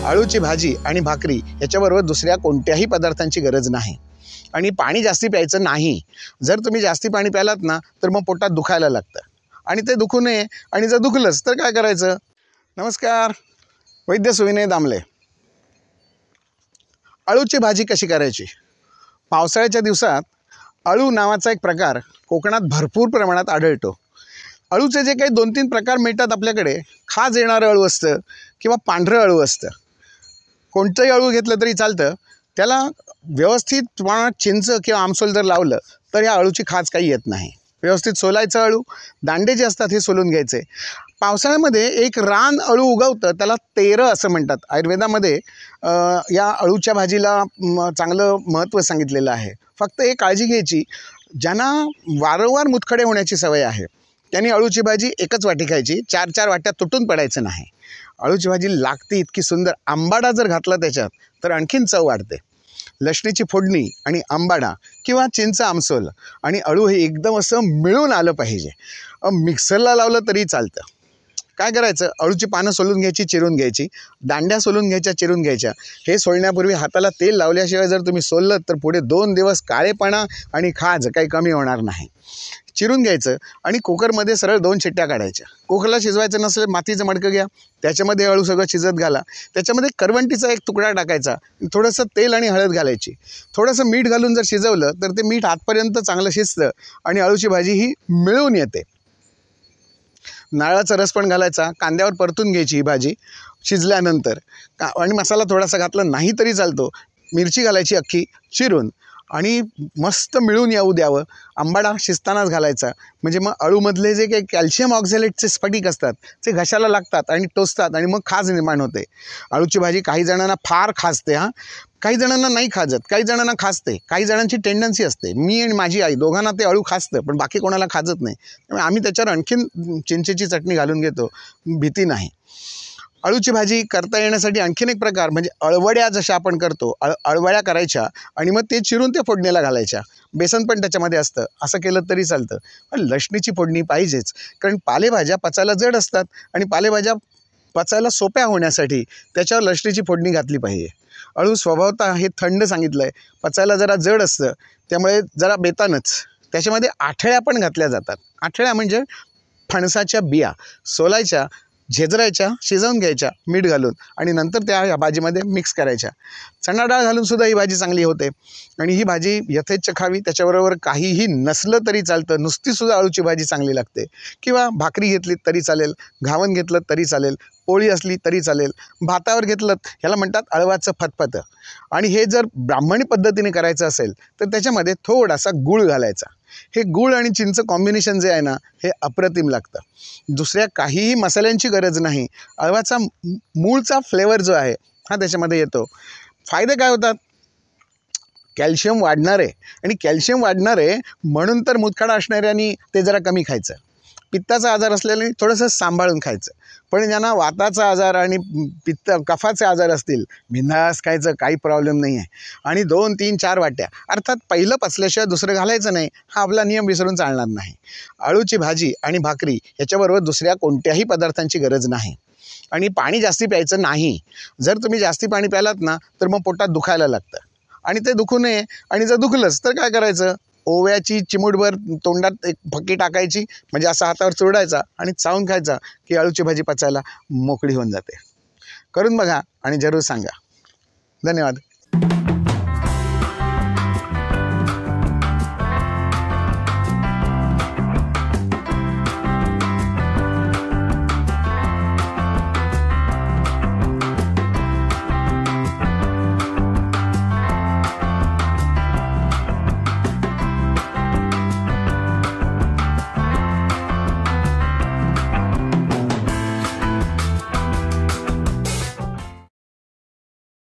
आळूची भाजी आणि भाकरी याच्याबरोबर दुसऱ्या कोणत्याही पदार्थांची गरज नाही. आणि पाणी जास्ती प्यायचं नाही. जर तुम्ही जास्ती पाणी प्यालात ना तर मग पोटात दुखायला लागतं आणि ते दुखू नये. आणि जर दुखलंच तर काय करायचं? नमस्कार, वैद्य सुविनय दामले. आळूची भाजी कशी करायची? पावसाळ्याच्या दिवसात आळू नावाचा एक प्रकार कोकणात भरपूर प्रमाणात आढळतो. अळूचे जे काही 2-3 प्रकार मिळतात आपल्याकडे, खाज येणारं अळू असतं किंवा पांढरं अळू असतं. कोणतंही अळू घेतलं तरी चालतं. त्याला व्यवस्थित प्रमाणात चिंच किंवा आमसोल जर लावलं तर या अळूची खाज काही येत नाही. व्यवस्थित सोलायचं अळू, दांडे जे असतात हे सोलून घ्यायचे. पावसाळ्यामध्ये एक रान अळू उगवतं, त्याला तेरं असं म्हणतात. आयुर्वेदामध्ये या अळूच्या भाजीला चांगलं महत्त्व सांगितलेलं आहे. फक्त एक काळजी घ्यायची, ज्यांना वारंवार मुतखडे होण्याची सवय आहे त्यांनी अळूची भाजी एकच वाटी खायची, 4-4 वाट्या तुटून पडायचं नाही. अळूची भाजी लागते इतकी सुंदर. आंबाडा जर घातला त्याच्यात तर आणखीन चव वाढते. लसणीची फोडणी आणि आंबाडा किंवा चिंच आमसोल आणि अळू हे एकदम असं मिळून आलं पाहिजे. मिक्सरला लावलं तरी चालतं. काय करायचं? अळूची पानं सोलून घ्यायची, चिरून घ्यायची. दांड्या सोलून घ्यायच्या, चिरून घ्यायच्या. हे सोलण्यापूर्वी हाताला तेल लावल्याशिवाय जर तुम्ही सोललं तर पुढे 2 दिवस काळेपणा आणि खाज काही कमी होणार नाही. चिरून घ्यायचं आणि कुकरमध्ये सरळ 2 शिट्ट्या काढायच्या. कुकरला शिजवायचं नसेल मातीचं मडकं घ्या, त्याच्यामध्ये अळू सगळं शिजत घाला. त्याच्यामध्ये करवंटीचा एक तुकडा टाकायचा, थोडंसं तेल आणि हळद घालायची. थोडंसं मीठ घालून जर शिजवलं तर ते मीठ आतपर्यंत चांगलं शिजतं आणि अळूची भाजी ही मिळून येते. नारळाचा रस पण घालायचा. कांद्यावर परतून घ्यायची ही भाजी शिजल्यानंतर. आणि मसाला थोडासा घातला नाही तरी चालतो. मिरची घालायची अख्खी चिरून आणि मस्त मिळून येऊ द्यावं. आंबाडा शिजतानाच घालायचा, म्हणजे मग अळूमधले जे काही कॅल्शियम ऑक्झॅलेटचे स्फटिक असतात ते घशाला लागतात आणि टोचतात आणि मग खाज निर्माण होते. अळूची भाजी काही जणांना फार खाजते, काही जणांना नाही खाजत, काही जणांना खाजते. काही जणांची टेंडन्सी असते, मी आणि माझी आई दोघांना ते अळू खाजतं पण बाकी कोणाला खाजत नाही. त्यामुळे आम्ही त्याच्यावर आणखीन चिंचेची चटणी घालून घेतो, भीती नाही. अळूची भाजी करता येण्यासाठी आणखीन एक प्रकार म्हणजे अळवड्या जशा आपण करतो, अळवड्या करायच्या आणि मग ते चिरून ते फोडणीला घालायच्या. बेसन पण त्याच्यामध्ये असतं, असं केलं तरी चालतं. पण लसणीची फोडणी पाहिजेच, कारण पालेभाज्या पचायला जड असतात आणि पालेभाज्या पचायला सोप्या होण्यासाठी त्याच्यावर लसणीची फोडणी घातली पाहिजे. अळू स्वभावतः हे थंड सांगितलं आहे, पचायला जरा जड असतं, त्यामुळे जरा बेतानच. त्याच्यामध्ये आठळ्या पण घातल्या जातात. आठळ्या म्हणजे फणसाच्या बिया सोलायच्या, झेजरायच्या, शिजवून घ्यायच्या मीठ घालून आणि नंतर त्या भाजीमध्ये मिक्स करायच्या. चणा डाळ घालून सुद्धा ही भाजी चांगली होते आणि ही भाजी यथेच्छ खावी. त्याच्याबरोबर काहीही नसलं तरी चालतं, नुसतीसुद्धा अळूची भाजी चांगली लागते. किंवा भाकरी घेतली तरी चालेल, घावन घेतलं तरी चालेल, पोळी असली तरी चालेल, भातावर घेतलं. ह्याला म्हणतात अळवाचं फतफतं. आणि हे जर ब्राह्मणी पद्धतीने करायचं असेल तर त्याच्यामध्ये थोडासा गूळ घालायचा. हे गूळ आणि चिंच कॉम्बिनेशन जे आहे ना हे अप्रतिम लागतं. दुसऱ्या काहीही मसाल्यांची गरज नाही. अळवाचा मूळचा फ्लेवर जो आहे हा त्याच्यामध्ये येतो. फायदे काय होतात? कॅल्शियम वाढणारे, आणि कॅल्शियम वाढणारे म्हणून तर मुतखडा असणाऱ्यांनी ते जरा कमी खायचं. पित्ताचा आजार असलेल्याने थोडंसं सांभाळून खायचं. पण ज्यांना वाताचा आजार आणि कफाचे आजार असतील, बिनधास्त खायचं, काही प्रॉब्लेम नाही आहे. आणि 2-3-4 वाट्या, अर्थात पहिलं पचल्याशिवाय दुसरं घालायचं नाही, हा आपला नियम विसरून चालणार नाही. अळूची भाजी आणि भाकरी याच्याबरोबर दुसऱ्या कोणत्याही पदार्थांची गरज नाही. आणि पाणी जास्ती प्यायचं नाही. जर तुम्ही जास्ती पाणी प्यालात ना तर मग पोटात दुखायला लागतं आणि ते दुखू नये. आणि जर दुखलंच तर काय करायचं? ओव्याची चिमूटभर तोंडात एक फक्की टाकायची, म्हणजे असा हातावर चुरडायचा आणि चावून खायचा की अळूची भाजी पचायला मोकळी होऊन जाते. करून बघा आणि जरूर सांगा. धन्यवाद.